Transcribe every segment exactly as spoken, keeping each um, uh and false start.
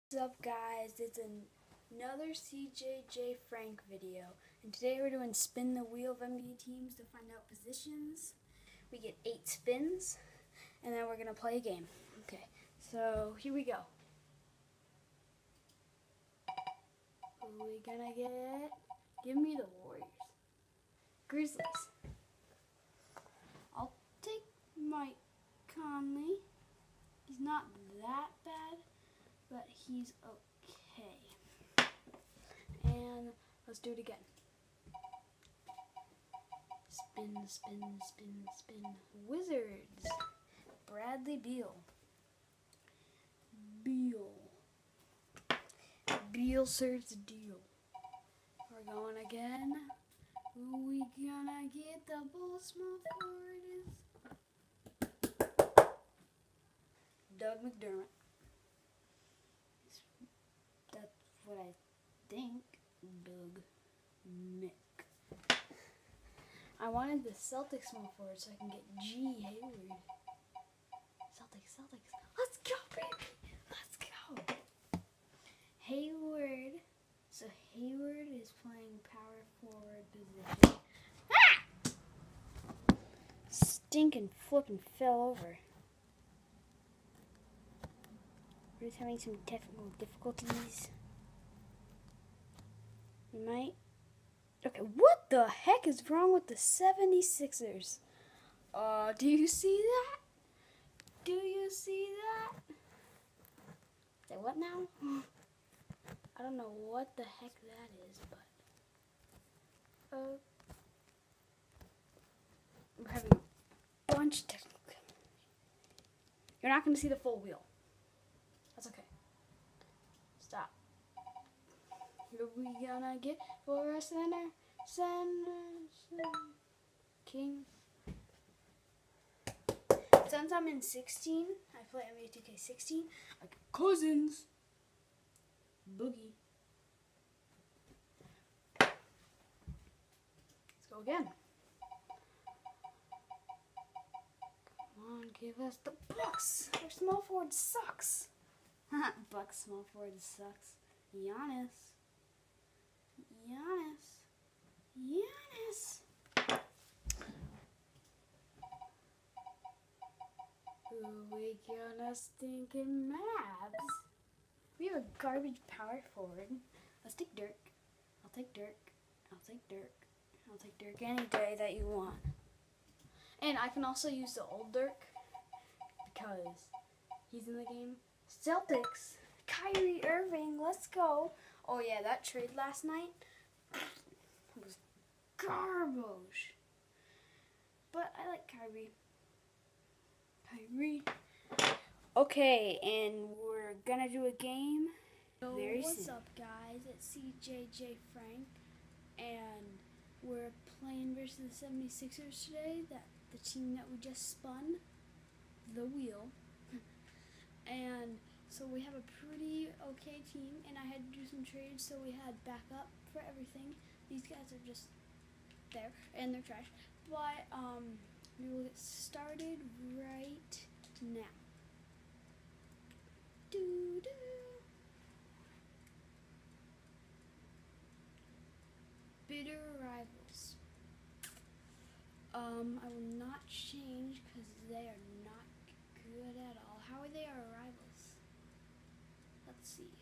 What's up, guys? It's an another C J J Frank video, and today we're doing spin the wheel of N B A teams to find out positions. We get eight spins, and then we're gonna play a game. Okay, so here we go. Who are we gonna get? Give me the Warriors. Grizzlies. I'll take Mike Conley. He's not that bad, but he's okay. And let's do it again. Spin, spin, spin, spin. Wizards. Bradley Beal. Beal. Beal serves the deal. We're going again. Who we gonna get? The ball small forward is Doug McDermott. That's what I think. Doug Mick. I wanted the Celtics small forward so I can get G. Hayward. Celtics, Celtics. Let's go, baby. Let's go. Hayward. So Hayward is playing power forward position. Ah! Stinking flipping fell over. We're just having some technical difficulties. We might. Okay, what the heck is wrong with the seventy-sixers? Uh, do you see that? Do you see that? Say what now? I don't know what the heck that is, but uh, we're having a bunch of technical. You're not going to see the full wheel. That's okay. Stop. Who are we gonna get for a center? Center, center. King. Since I'm in sixteen, I play N B A two K sixteen. I get Cousins. Boogie. Let's go again. Come on, give us the Bucks. Their small forward sucks. Bucks small forward sucks. Giannis. Giannis. Giannis. Who we gonna stinking Mavs? We have a garbage power forward. Let's take Dirk. I'll take Dirk. I'll take Dirk. I'll take Dirk any day that you want. And I can also use the old Dirk because he's in the game. Celtics. Kyrie Irving. Let's go. Oh yeah, that trade last night was garbage. But I like Kyrie. Kyrie. Okay, and we're gonna do a game So very what's soon. up, guys? It's C J J Frank, and we're playing versus the seventy-sixers today. That the team that we just spun, the wheel. And so we have a pretty okay team, and I had to do some trades, so we had backup for everything. These guys are just there, and they're trash. But um, we will get started right now. Do do. Bitter rivals. Um, I will not change because they are not good at all. How are they our rivals? Let's see.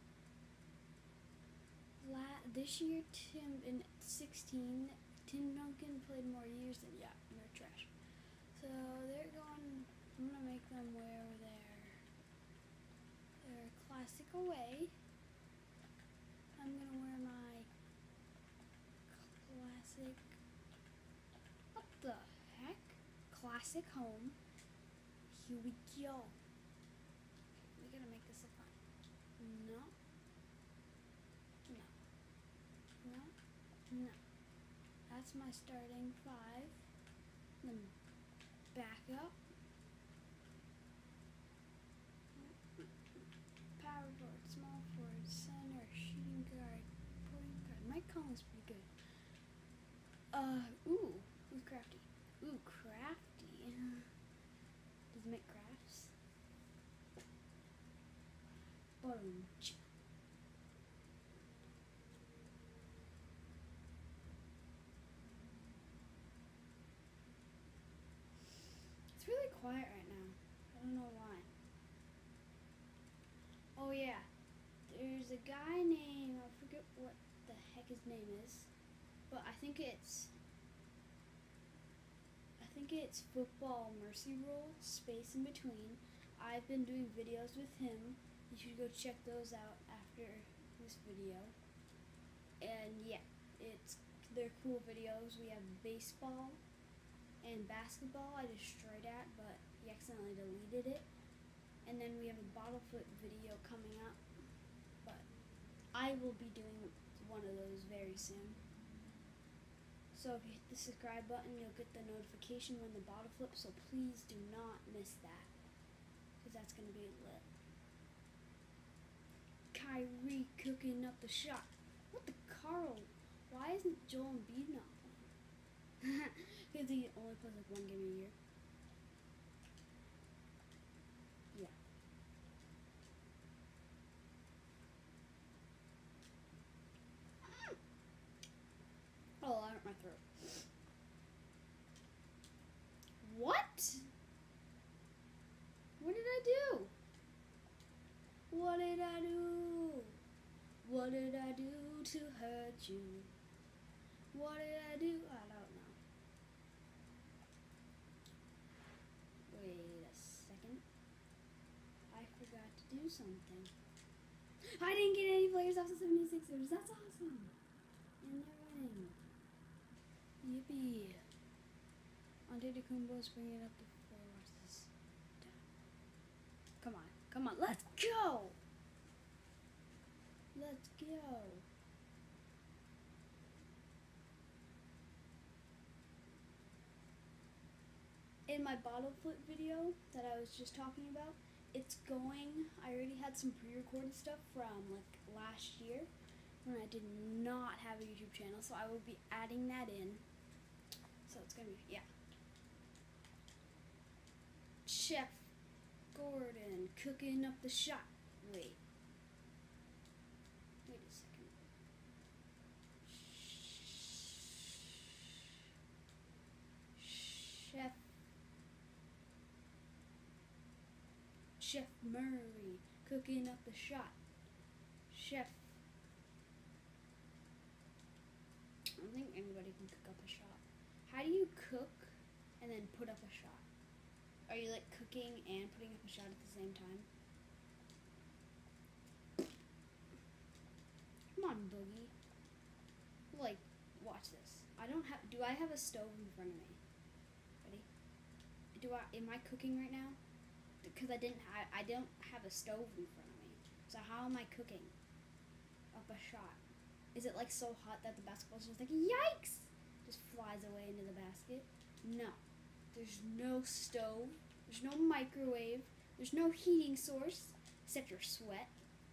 La this year, Tim in sixteen, Tim Duncan played more years than yeah, and they're trash. So they're going. I'm gonna make them wear their their classic away. I'm gonna wear my classic. What the heck? Classic home. Here we go. We gotta make this look fun. No. No. No. No. That's my starting five. Then back up. Power forward, small forward, center, shooting guard, point guard. Mike Conley's pretty good. Uh, ooh, who's crafty? Ooh, crafty. Does Mick crafts? But Boom. It's really quiet right now. I don't know why. Oh yeah, there's a guy named, I forget what the heck his name is, but I think it's, I think it's Football Mercy Rule, space in between. I've been doing videos with him. You should go check those out after this video. And yeah, it's they're cool videos. We have baseball and basketball. I destroyed that, but he accidentally deleted it. And then we have a bottle flip video coming up, but I will be doing one of those very soon. So if you hit the subscribe button, you'll get the notification when the bottle flips, so please do not miss that, because that's going to be lit. Kyrie cooking up the shot. What the Carl? Why isn't Joel Embiid not playing? Because he only plays like one game a year. Yeah. Oh, I hurt my throat. What? What did I do? What did I do? What did I do to hurt you? What did I do? I don't know. Wait a second. I forgot to do something. I didn't get any players off the seventy-sixers. That's awesome. And they're winning. Yippee. Antetokounmpo's bringing it up to four. Watch this. Come on. Come on. Let's go. Let's go. In my bottle flip video that I was just talking about, it's going, I already had some pre-recorded stuff from like last year when I did not have a YouTube channel, so I will be adding that in. So it's gonna be, yeah. Chef Gordon cooking up the shot. Wait. Wait a second. Chef. Chef Murray cooking up the shot. Chef. I don't think anybody can cook up a shot. How do you cook and then put up a shot? Are you like cooking and putting up a shot at the same time? Come on, Boogie. Like, watch this. I don't have, do I have a stove in front of me? Ready? Do I, am I cooking right now? Because I didn't, I, I don't have a stove in front of me. So how am I cooking up a shot? Is it like so hot that the basketball's just like, yikes! Just flies away into the basket? No. There's no stove. There's no microwave. There's no heating source except your sweat.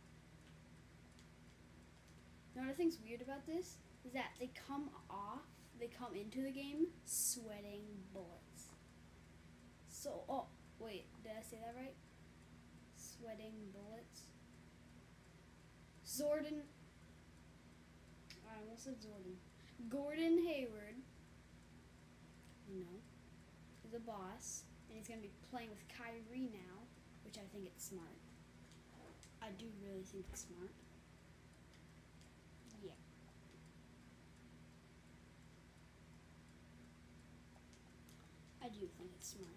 Now, what I think's weird about this is that they come off, they come into the game sweating bullets. So, oh, wait, did I say that right? Sweating bullets. Jordan, I almost said Jordan. Gordon Hayward, you know, is a boss, and he's going to be playing with Kyrie now, which I think it's smart. I do really think it's smart. Yeah. I do think it's smart.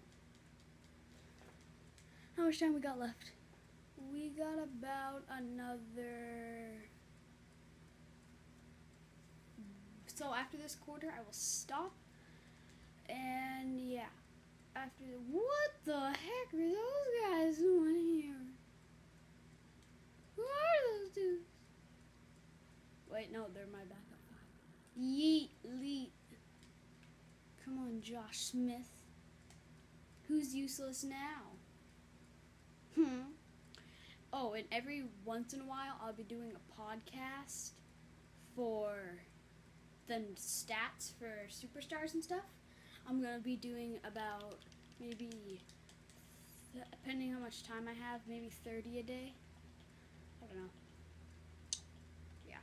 How much time we got left? We got about another... So after this quarter, I will stop. And yeah. After the... What the heck are those guys doing here? Who are those dudes? Wait, no, they're my backup five. Yeet, leet. Come on, Josh Smith. Who's useless now? Hmm. Oh, and every once in a while, I'll be doing a podcast for the stats for superstars and stuff. I'm going to be doing about maybe, depending how much time I have, maybe thirty a day. I don't know. Yeah.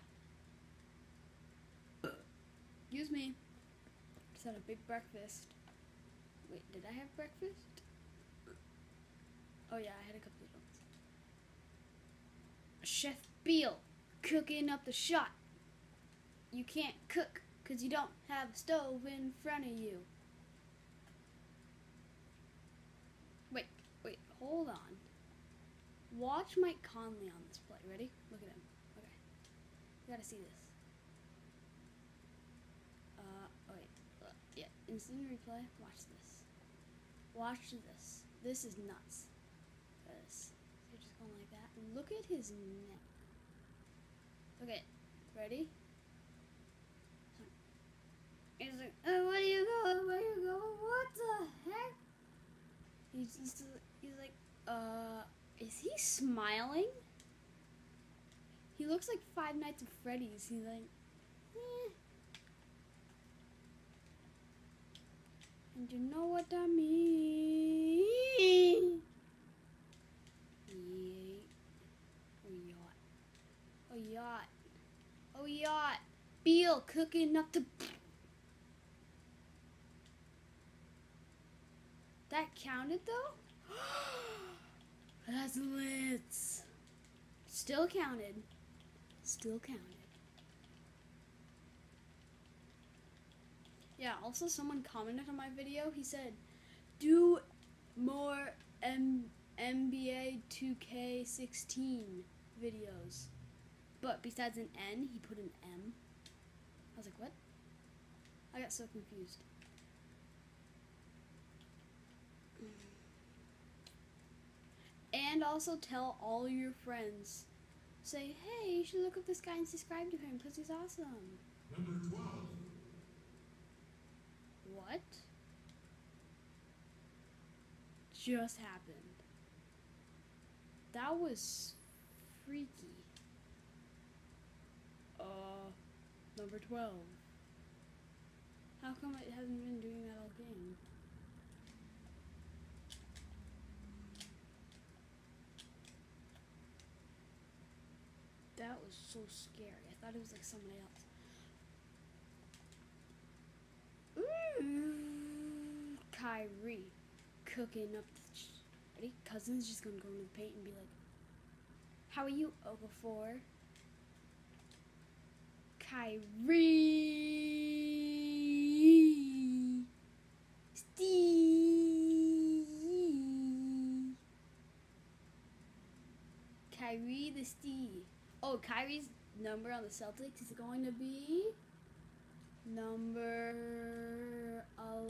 Excuse me. Just had a big breakfast. Wait, did I have breakfast? Oh yeah, I had a couple of donuts. Chef Beal cooking up the shot. You can't cook because you don't have a stove in front of you. Wait, wait, hold on. Watch Mike Conley on this play. Ready? Look at him. Okay. You gotta see this. Uh, oh wait. Uh, yeah, instant replay. Watch this. Watch this. This is nuts. This. So just going like that. And look at his neck. Okay, ready? He's like, oh, where you going? Where you going? What the heck? He's just, he's like, uh, is he smiling? He looks like Five Nights at Freddy's. He's like, eh. And you know what I mean? Yeah. Oh, yacht. Oh, yacht. Oh, yacht. Beal cooking up the... That counted, though? That's lit. Still counted. Still counted. Yeah, also someone commented on my video. He said, do more M- NBA two K sixteen videos. But besides an N, he put an M. I was like, what? I got so confused. And also tell all your friends. Say, hey, you should look up this guy and subscribe to him because he's awesome. Number twelve. What just happened? That was freaky. Uh, number twelve. How come it hasn't been doing that all game? That was so scary. I thought it was like somebody else. Ooh, Kyrie cooking up the ch- ready? Cousins just gonna go into the paint and be like, how are you, Okafor? Kyrie Steve Kyrie the Steve. Oh, Kyrie's number on the Celtics is going to be number uh,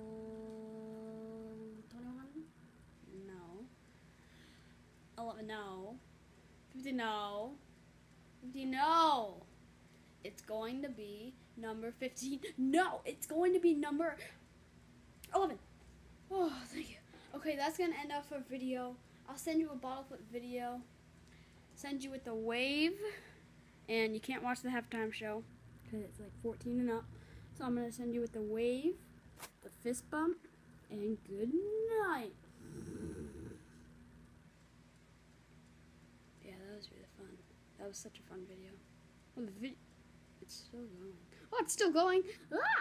twenty-one? No. eleven, no. fifty, no. fifty, no. It's going to be number fifteen. No, it's going to be number eleven. Oh, thank you. Okay, that's going to end off our video. I'll send you a bottle flip video. Send you with the wave. And you can't watch the halftime show because it's like fourteen and up. So I'm going to send you with the wave, the fist bump, and good night. Yeah, that was really fun. That was such a fun video. Oh, the vid- it's still going. Oh, it's still going. Ah!